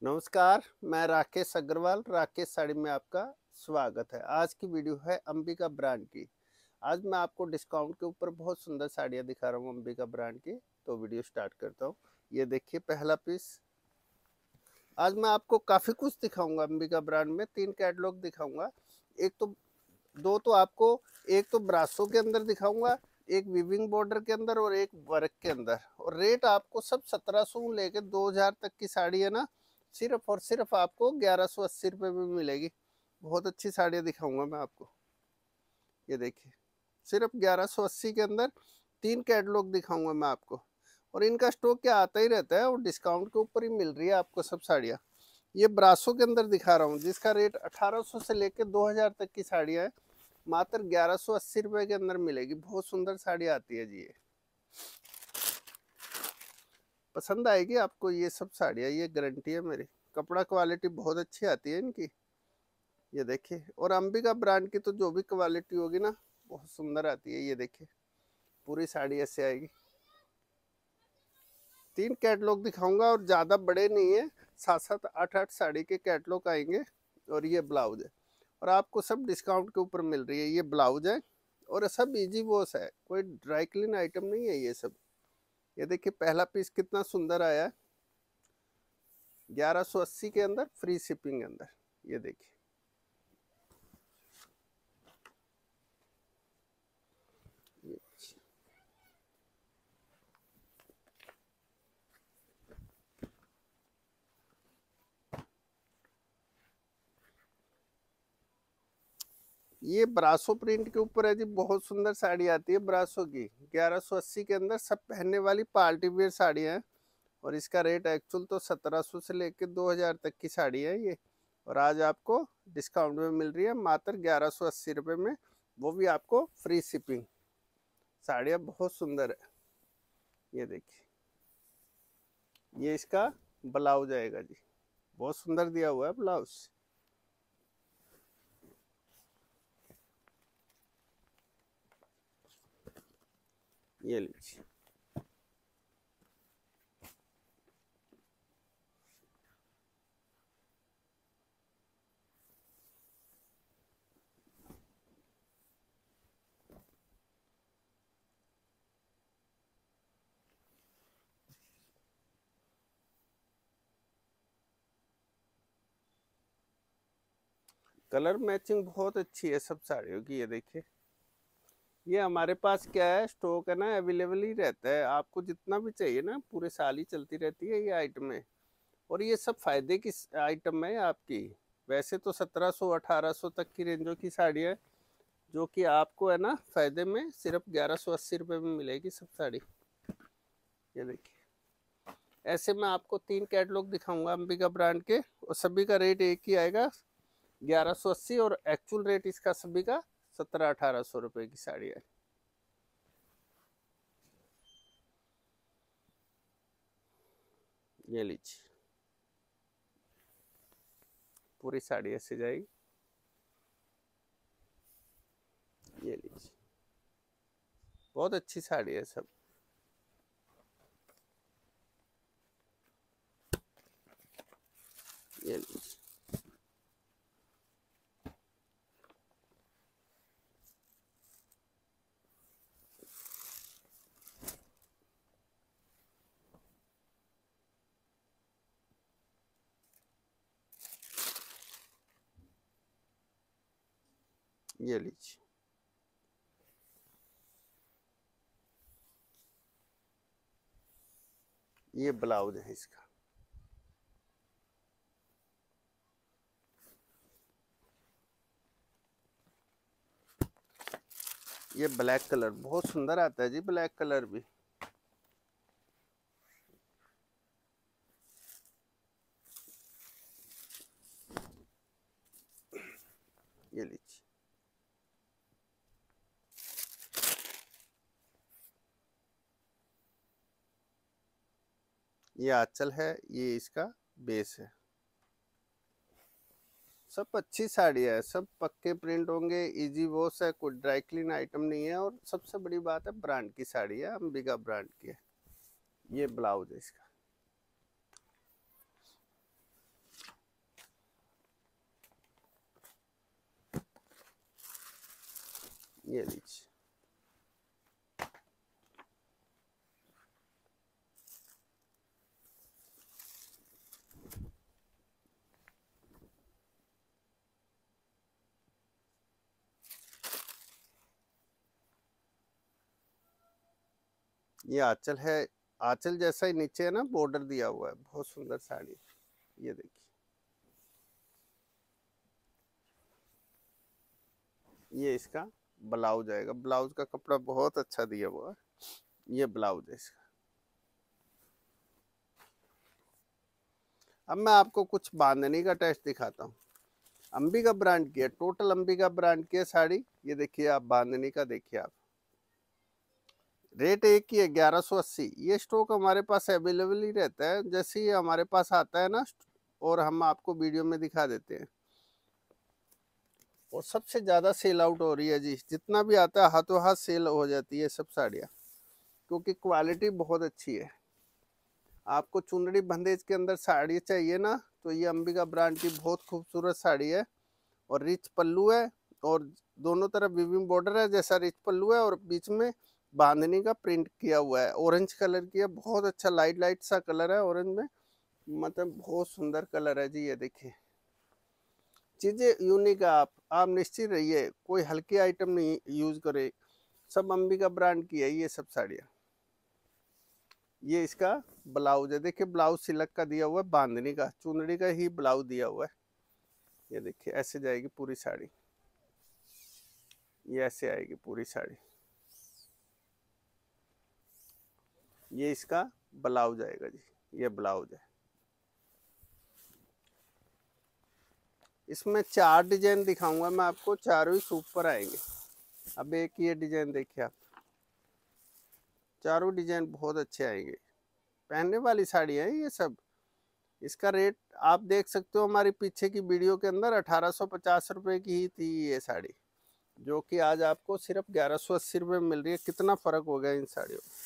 नमस्कार, मैं राकेश अग्रवाल, राकेश साड़ी में आपका स्वागत है। आज की वीडियो है अंबिका ब्रांड की। आज मैं आपको डिस्काउंट के ऊपर बहुत सुंदर साड़ियाँ दिखा रहा हूँ अंबिका ब्रांड की, तो वीडियो स्टार्ट करता हूँ। ये देखिए पहला पीस। आज मैं आपको काफ़ी कुछ दिखाऊंगा अंबिका ब्रांड में, 3 कैटलॉग दिखाऊंगा। एक तो दो तो आपको, एक तो ब्रासो के अंदर दिखाऊंगा, एक वीविंग बॉर्डर के अंदर और एक वर्क के अंदर। और रेट आपको सब 1700 लेके 2000 तक की साड़ी है ना, सिर्फ और सिर्फ आपको 1180 रुपये में मिलेगी। बहुत अच्छी साड़ियाँ दिखाऊंगा मैं आपको। ये देखिए सिर्फ 1180 के अंदर 3 कैटलॉग दिखाऊंगा मैं आपको। और इनका स्टॉक क्या आता ही रहता है और डिस्काउंट के ऊपर ही मिल रही है आपको सब साड़ियाँ। ये ब्रासो के अंदर दिखा रहा हूँ जिसका रेट 1800 से लेकर 2000 तक की साड़ियाँ है, मात्र 1180 रुपये के अंदर मिलेगी। बहुत सुंदर साड़ी आती है जी। ये पसंद आएगी आपको ये सब साड़ियाँ, ये गारंटी है मेरी। कपड़ा क्वालिटी बहुत अच्छी आती है इनकी। ये देखिए, और अंबिका ब्रांड की तो जो भी क्वालिटी होगी ना बहुत सुंदर आती है। ये देखिए पूरी साड़ी ऐसे आएगी। 3 कैटलॉग दिखाऊंगा और ज़्यादा बड़े नहीं है, 7-7 8-8 साड़ी के कैटलॉग आएंगे। और ये ब्लाउज है और आपको सब डिस्काउंट के ऊपर मिल रही है। ये ब्लाउज है और सब इजी वॉश है, कोई ड्राई क्लीन आइटम नहीं है ये सब। ये देखिए पहला पीस कितना सुंदर आया है, 1180 के अंदर, फ्री शिपिंग के अंदर। ये देखिए ये ब्रासो प्रिंट के ऊपर है जी। बहुत सुंदर साड़ी आती है ब्रासो की, 1180 के अंदर। सब पहनने वाली पार्टी वेयर साड़ियाँ हैं और इसका रेट एक्चुअल तो 1700 से लेकर 2000 तक की साड़ी है ये। और आज आपको डिस्काउंट में मिल रही है मात्र 1180 रुपये में, वो भी आपको फ्री शिपिंग। साड़ियाँ बहुत सुंदर है। ये देखिए ये इसका ब्लाउज आएगा जी, बहुत सुंदर दिया हुआ है ब्लाउज। ये लीजिए, कलर मैचिंग बहुत अच्छी है सब साड़ियों की। ये देखिए ये हमारे पास क्या है, स्टॉक है ना, अवेलेबल ही रहता है। आपको जितना भी चाहिए ना, पूरे साल ही चलती रहती है ये आइटम है। और ये सब फायदे की आइटम है आपकी। वैसे तो 1700-1800 तक की रेंजों की साड़ी है, जो कि आपको है ना फायदे में सिर्फ 1180 रुपये में मिलेगी सब साड़ी। ये देखिए ऐसे मैं आपको 3 कैटलॉग दिखाऊंगा अंबिका ब्रांड के, और सभी का रेट एक ही आएगा 1180। और एक्चुअल रेट इसका सभी का 1700-1800 रुपये की साड़ी है। ये लीजिए पूरी साड़ी ऐसे जाएगी। ये लीजिए बहुत अच्छी साड़ी है सब। ये लीजिए ये लीजिए ये ब्लाउज है इसका। ये ब्लैक कलर बहुत सुंदर आता है जी, ब्लैक कलर भी। ये लीजिए ये आंचल है, ये इसका बेस है। सब अच्छी साड़ी है, सब पक्के प्रिंट होंगे, इजी वॉश है, कोई ड्राई क्लीन आइटम नहीं है। और सबसे बड़ी बात है ब्रांड की साड़ी है, अंबिका ब्रांड की है। ये ब्लाउज है इसका। ये लीजिए, ये आंचल है, आंचल जैसा ही नीचे है ना, बॉर्डर दिया हुआ है, बहुत सुंदर साड़ी। ये देखिए, ये इसका ब्लाउज आएगा, ब्लाउज का कपड़ा बहुत अच्छा दिया हुआ है। ये ब्लाउज है इसका। अब मैं आपको कुछ बांधनी का टेस्ट दिखाता हूँ। अंबिका ब्रांड की है, टोटल अंबिका ब्रांड की है साड़ी। ये देखिए आप, बांधनी का देखिए आप, रेट एक ही है 1180। ये स्टॉक हमारे पास अवेलेबल ही रहता है, जैसे ही हमारे पास आता है ना, और हम आपको वीडियो में दिखा देते हैं। और सबसे ज्यादा सेल आउट हो रही है जी, जितना भी आता है हाथों हाथ सेल हो जाती है सब साड़ियाँ, क्योंकि क्वालिटी बहुत अच्छी है। आपको चुनरी बंदेज के अंदर साड़ी चाहिए ना, तो ये अंबिका ब्रांड की बहुत खूबसूरत साड़ी है। और रिच पल्लू है, और दोनों तरफ विविंग बॉर्डर है, जैसा रिच पल्लू है, और बीच में बांधनी का प्रिंट किया हुआ है। ऑरेंज कलर की है, बहुत अच्छा लाइट लाइट सा कलर है ऑरेंज में, मतलब बहुत सुंदर कलर है जी। ये देखिए, चीजें यूनिक है। आप निश्चित रहिए, कोई हल्की आइटम नहीं यूज करे, सब अंबिका ब्रांड की है ये सब साड़ियाँ। ये इसका ब्लाउज है, देखिए ब्लाउज सिलक का दिया हुआ है, बांधनी का, चुनरी का ही ब्लाउज दिया हुआ है। ये देखिए, ऐसे जाएगी पूरी साड़ी, ये ऐसे आएगी पूरी साड़ी। ये इसका ब्लाउज आएगा जी, ये ब्लाउज है। इसमें 4 डिजाइन दिखाऊंगा मैं आपको, चारों ही सुपर आएंगे। अब एक ये डिजाइन देखिए आप, चारों डिजाइन बहुत अच्छे आएंगे, पहनने वाली साड़ी है ये सब। इसका रेट आप देख सकते हो, हमारी पीछे की वीडियो के अंदर 1850 रुपए की ही थी ये साड़ी, जो कि आज आपको सिर्फ 1180 रुपए में मिल रही है। कितना फर्क हो गया इन साड़ियों में।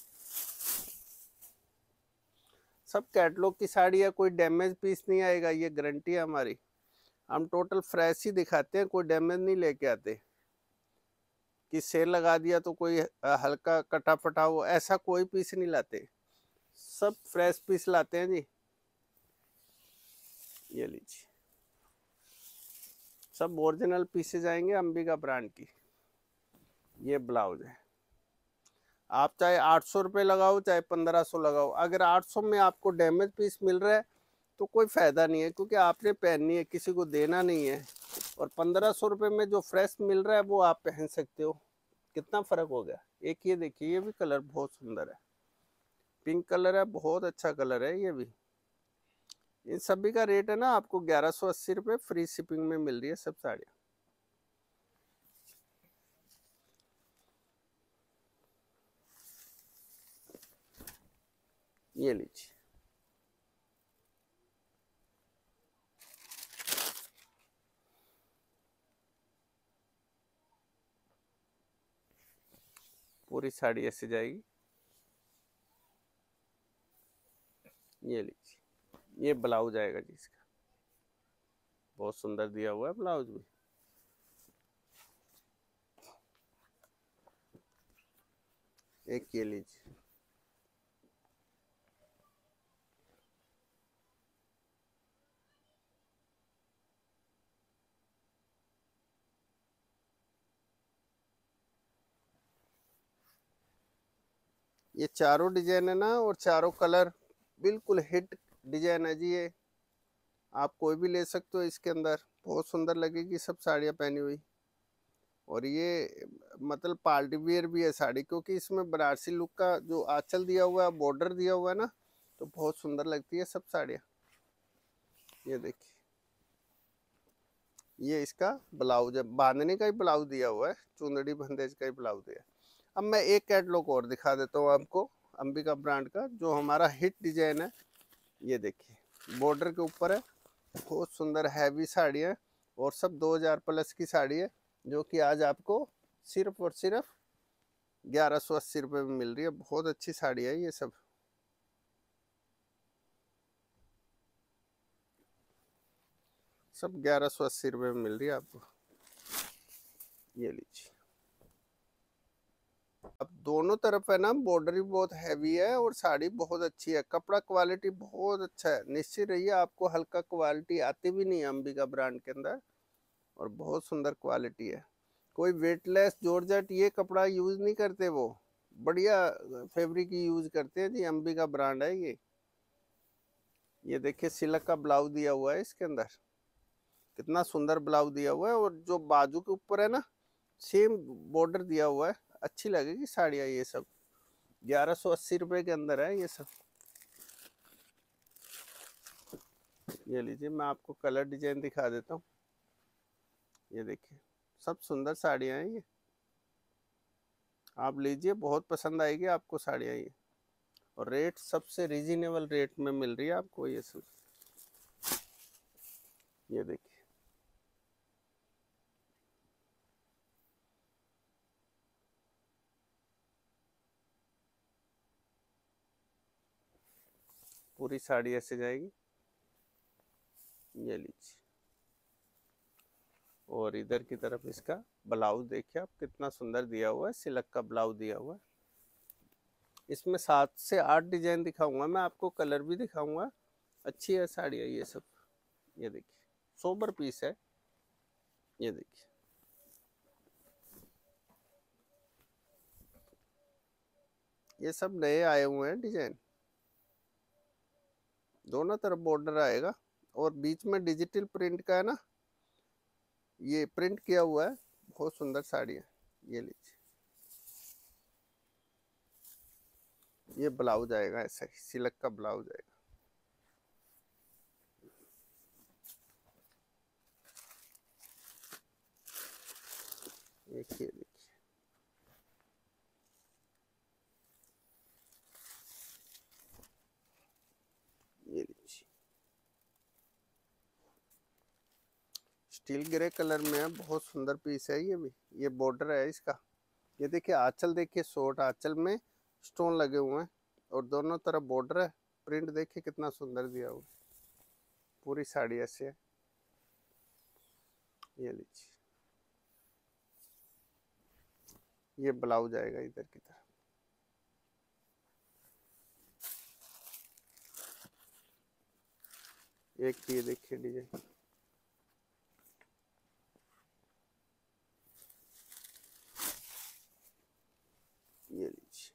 सब कैटलॉग की साड़ी है, कोई डैमेज पीस नहीं आएगा, ये गारंटी है हमारी। हम टोटल फ्रेश ही दिखाते हैं, कोई डैमेज नहीं लेके आते कि सेल लगा दिया तो कोई हल्का कटा फटा हो, ऐसा कोई पीस नहीं लाते, सब फ्रेश पीस लाते हैं जी। ये लीजिए, सब ओरिजिनल पीसेज आएंगे अंबिका ब्रांड की। ये ब्लाउज है, आप चाहे 800 रुपये लगाओ चाहे 1500 लगाओ, अगर 800 में आपको डैमेज पीस मिल रहा है तो कोई फायदा नहीं है, क्योंकि आपने पहननी है, किसी को देना नहीं है। और 1500 रुपये में जो फ्रेश मिल रहा है वो आप पहन सकते हो। कितना फर्क हो गया। एक ये देखिए, ये भी कलर बहुत सुंदर है, पिंक कलर है, बहुत अच्छा कलर है ये भी। इन सभी का रेट है ना आपको 1180 रुपये, फ्री शिपिंग में मिल रही है सब साड़ियाँ। ये लीजिए, पूरी साड़ी ऐसे जाएगी। ये लीजिए, ये ब्लाउज आएगा जी इसका, बहुत सुंदर दिया हुआ है ब्लाउज भी। एक ये लीजिए, ये चारों डिजाइन है ना, और चारों कलर बिल्कुल हिट डिजाइन है जी। ये आप कोई भी ले सकते हो, इसके अंदर बहुत सुंदर लगेगी सब साड़ियाँ पहनी हुई। और ये मतलब पार्टी वियर भी है साड़ी, क्योंकि इसमें बनारसी लुक का जो आंचल दिया हुआ है, बॉर्डर दिया हुआ है ना, तो बहुत सुंदर लगती है सब साड़ियाँ। ये देखिए, ये इसका ब्लाउज है, बांधने का ही ब्लाउज दिया हुआ है, चुंदड़ी बंदेज का ही ब्लाउज दिया है। अब मैं एक कैटलॉग और दिखा देता हूँ आपको अंबिका ब्रांड का, जो हमारा हिट डिजाइन है। ये देखिए, बॉर्डर के ऊपर है, बहुत सुंदर हैवी साड़ी है, और सब 2000 प्लस की साड़ी है, जो कि आज आपको सिर्फ और सिर्फ 1180 रुपये में मिल रही है। बहुत अच्छी साड़ी है ये सब, सब 1180 रुपये में मिल रही है आपको। ये लीजिए, अब दोनों तरफ है ना बॉर्डर भी बहुत हैवी है और साड़ी बहुत अच्छी है, कपड़ा क्वालिटी बहुत अच्छा है। निश्चित रहिए आपको हल्का क्वालिटी आती भी नहीं है अंबिका ब्रांड के अंदर, और बहुत सुंदर क्वालिटी है। कोई वेटलेस जॉर्जेट ये कपड़ा यूज नहीं करते, वो बढ़िया फैब्रिक यूज करते हैं जी, अंबिका ब्रांड है ये। ये देखिए सिल्क का ब्लाउज दिया हुआ है इसके अंदर, कितना सुंदर ब्लाउज दिया हुआ है, और जो बाजू के ऊपर है ना सेम बॉर्डर दिया हुआ है। अच्छी लगेगी साड़ियाँ ये सब। 1180 रुपए के अंदर है ये सब। ये लीजिए मैं आपको कलर डिजाइन दिखा देता हूँ। ये देखिए सब सुंदर साड़ियाँ हैं ये, आप लीजिए बहुत पसंद आएगी आपको साड़ियाँ ये। और रेट सबसे रीजनेबल रेट में मिल रही है आपको ये सब। ये देखिए पूरी साड़ी ऐसे जाएगी। ये लीजिए, और इधर की तरफ इसका ब्लाउज देखिए आप कितना सुंदर दिया हुआ है, सिल्क का ब्लाउज दिया हुआ है। इसमें 7 से 8 डिजाइन दिखाऊंगा मैं आपको, कलर भी दिखाऊंगा। अच्छी है साड़ियाँ ये सब। ये देखिए सोबर पीस है। ये देखिए ये सब नए आए हुए हैं डिजाइन, दोनों तरफ बॉर्डर आएगा और बीच में डिजिटल प्रिंट का है ना, ये प्रिंट किया हुआ है। बहुत सुंदर साड़ी है। ये लीजिए, ये ब्लाउज आएगा ऐसा ही, सिल्क का ब्लाउज आएगा। देखिए देखिए ये लीजिए स्टील ग्रे कलर में है, बहुत सुंदर पीस है ये भी। ये बॉर्डर है इसका। ये देखिए आंचल देखिए, शॉर्ट आंचल में स्टोन लगे हुए हैं और दोनों तरफ बॉर्डर है। प्रिंट देखिए कितना सुंदर दिया हुआ। पूरी साड़ी ऐसे है। ये लीजिए, ये ब्लाउज आएगा इधर की तरफ। एक ये देखिए डिजाइन। ये लीजिए,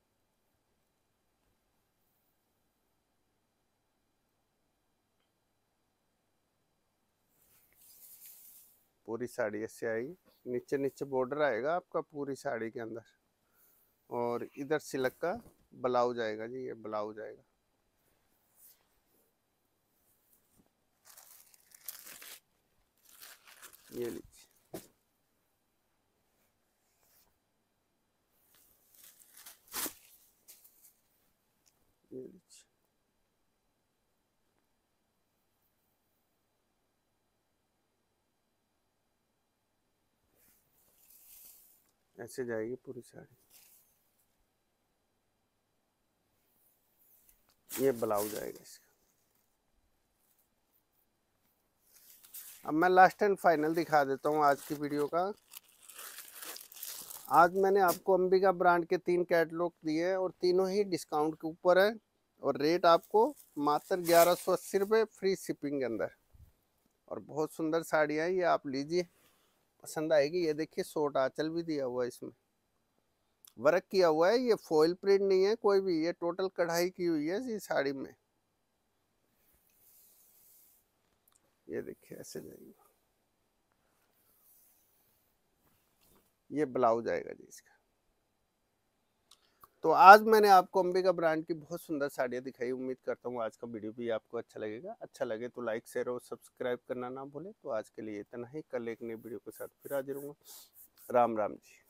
पूरी साड़ी ऐसे आएगी। नीचे नीचे बॉर्डर आएगा आपका पूरी साड़ी के अंदर, और इधर सिल्क का ब्लाउज आएगा जी। ये ब्लाउज आएगा। ये लीजिए, ये लीजिए ऐसे जाएगी पूरी साड़ी। ये ब्लाउज आएगा इसका। अब मैं लास्ट एंड फाइनल दिखा देता हूँ आज की वीडियो का। आज मैंने आपको अंबिका ब्रांड के 3 कैटलॉग दिए हैं और तीनों ही डिस्काउंट के ऊपर है, और रेट आपको मात्र 1180 रुपये फ्री शिपिंग के अंदर। और बहुत सुंदर साड़ियाँ है ये, आप लीजिए पसंद आएगी। ये देखिए शॉर्ट आंचल भी दिया हुआ है, इसमें वर्क किया हुआ है। ये फॉइल प्रिंट नहीं है कोई भी, ये टोटल कढ़ाई की हुई है इस साड़ी में। ये देखिए ऐसे जाएगी। ये ब्लाउज आएगा जी इसका। तो आज मैंने आपको अंबिका ब्रांड की बहुत सुंदर साड़ियाँ दिखाई। उम्मीद करता हूँ आज का वीडियो भी आपको अच्छा लगेगा। अच्छा लगे तो लाइक शेयर और सब्सक्राइब करना ना भूलें। तो आज के लिए इतना ही, कल एक नई वीडियो के साथ फिर हाजिर हूँ। राम राम जी।